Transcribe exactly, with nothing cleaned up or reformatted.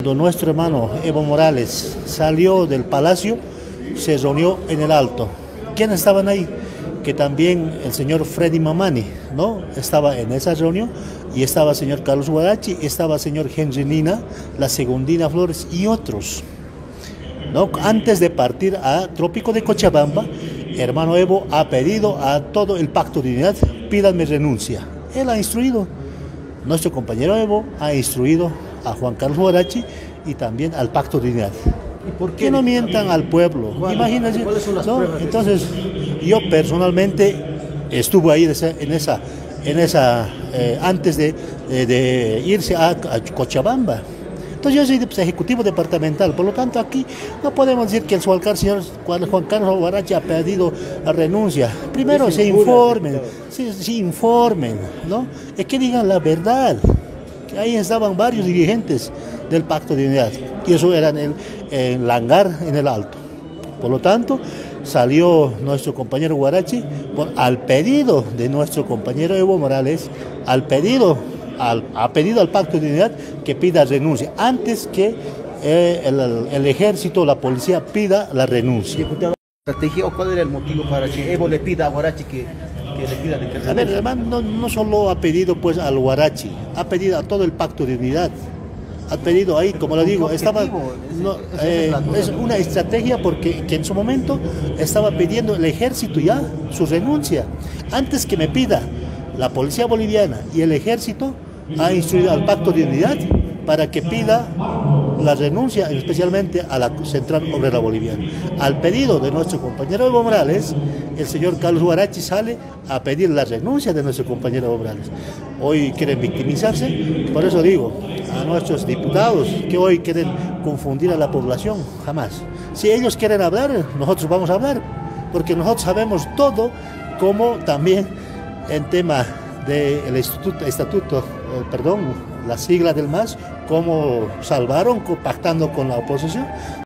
cuando nuestro hermano Evo Morales salió del palacio, se reunió en el Alto. ¿Quiénes estaban ahí? Que también el señor Freddy Mamani, ¿no? Estaba en esa reunión, y estaba el señor Carlos Huarachi, estaba el señor Henry Nina, la Segundina Flores y otros, ¿no? Antes de partir a Trópico de Cochabamba, hermano Evo ha pedido a todo el pacto de unidad: pídanme renuncia. Él ha instruido, nuestro compañero Evo ha instruido a Juan Carlos Huarachi y también al pacto de unidad. ¿Y por qué? Que no mientan al pueblo. Imagínense, ¿Cuáles son las ¿no? pruebas? Entonces, yo personalmente estuve ahí en esa, en esa, en esa eh, antes de, de, de irse a, a Cochabamba. Entonces yo soy pues, ejecutivo departamental, por lo tanto aquí no podemos decir que el señor Juan Carlos Huarachi ha pedido la renuncia. Primero se informen, se, se informen, ¿no? Es que digan la verdad. Que ahí estaban varios dirigentes del Pacto de Unidad, y eso era en, el, en Langar, en el Alto. Por lo tanto, salió nuestro compañero Huarachi por, al pedido de nuestro compañero Evo Morales, al pedido, al, ha pedido al Pacto de Unidad que pida renuncia, antes que eh, el, el ejército, la policía pida la renuncia. ¿Diputado, estrategia o cuál era el motivo para que Evo le pida a Huarachi que, que le pida de que A ver, hermano, no, no solo ha pedido pues al Huarachi, ha pedido a todo el Pacto de Unidad. Ha pedido ahí, como lo digo, estaba, no, eh, es una estrategia porque que en su momento estaba pidiendo el ejército ya su renuncia. Antes que me pida la policía boliviana y el ejército, ha instruido al Pacto de Unidad para que pida la renuncia, especialmente a la Central Obrera Boliviana. Al pedido de nuestro compañero Evo Morales, el señor Carlos Huarachi sale a pedir la renuncia de nuestro compañero Evo Morales. Hoy quieren victimizarse, por eso digo a nuestros diputados que hoy quieren confundir a la población, jamás. Si ellos quieren hablar, nosotros vamos a hablar, porque nosotros sabemos todo, como también en tema del estatuto, estatuto eh, perdón, la sigla del M A S, cómo salvaron pactando con la oposición.